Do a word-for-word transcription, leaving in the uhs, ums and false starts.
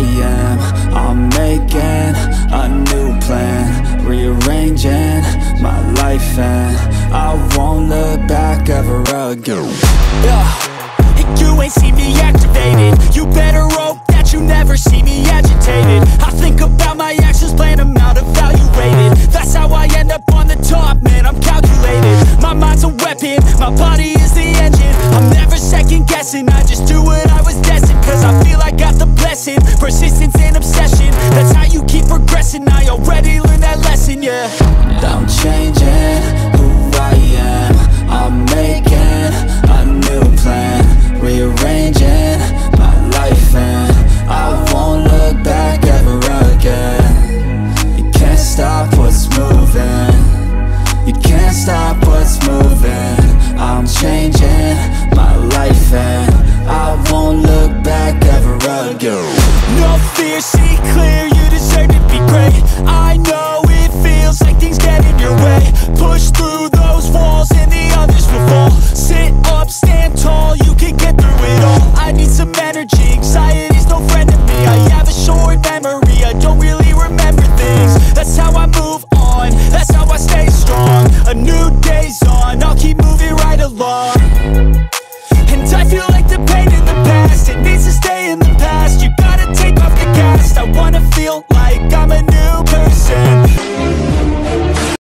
am. I'm making a new plan, rearranging my life, and I won't look back ever again. Yeah, and you ain't see me activated. You better hope that you never see me agitated. I think about my actions, plan them out, evaluated. That's how I end up on the top, man, I'm calculated. My mind's a weapon, my body is the engine. I'm never second guessing, I just do what I was destined. Cause I feel I got the blessing, persistence and obsession. That's how you keep progressing, I already learned that lesson, yeah. I'm changing who I am. I'm making a new plan, rearranging my life, and I won't look back ever again. You can't stop what's moving, you can't stop what's moving. I'm changing my life, and I won't look back ever again. No fear, see clear,